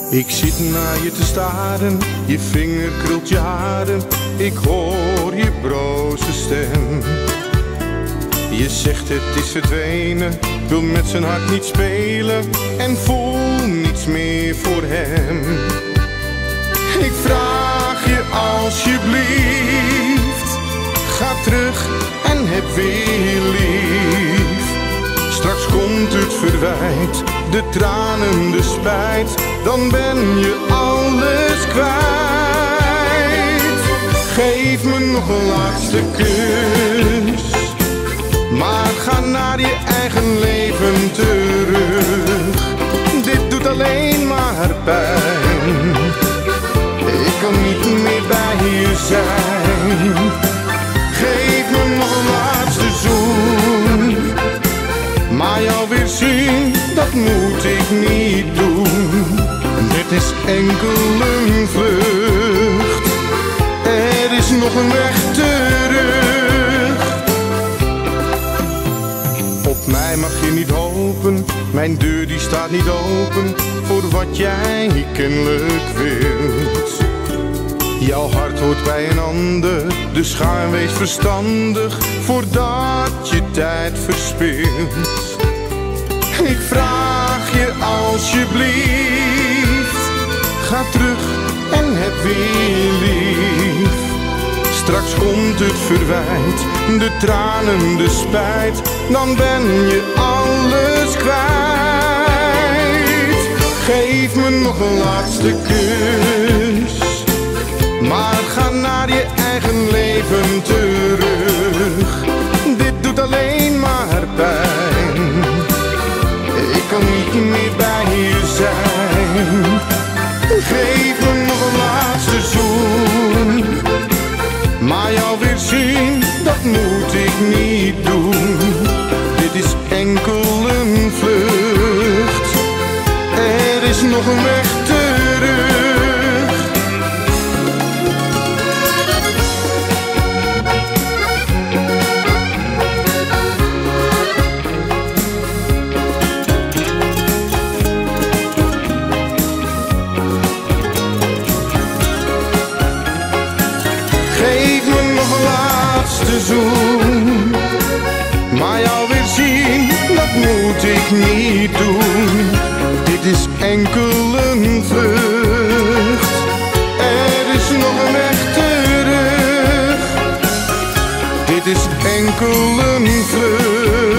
Ik zit naar je te staren, je vinger krult je haren, ik hoor je broze stem. Je zegt het is verdwenen, wil met zijn hart niet spelen en voel niets meer voor hem. Ik vraag je alsjeblieft, ga terug en heb weer lief. Straks komt het verwijt, de tranen, de spijt, dan ben je alles kwijt. Geef me nog een laatste kus, maar ga naar je eigen leven terug. Dit doet alleen maar pijn, ik kan niet meer bij je zijn. Geef me nog een laatste zoen, maar jou weer zien, dat moet ik niet doen. Dit is enkel een vlucht, er is nog een weg terug. Op mij mag je niet hopen, mijn deur die staat niet open voor wat jij kennelijk wilt. Jouw hart hoort bij een ander, dus ga en wees verstandig voordat je tijd verspilt. Ik vraag je alsjeblieft, ga terug en heb weer lief. Straks komt het verwijt, de tranen, de spijt, dan ben je alles kwijt. Geef me nog een laatste kus, maar ga naar je eigen leven terug. Dit doet alleen maar pijn, ik kan niet meer bij je zijn. Geef me nog een laatste zoen, maar jou weer zien, dat moet ik niet doen. Dit is enkel een vlucht, er is nog een weg terug. Geef me nog een laatste zoen, maar jou weer zien, dat moet ik niet doen. Dit is enkel een vlucht, er is nog een weg terug. Dit is enkel een vlucht.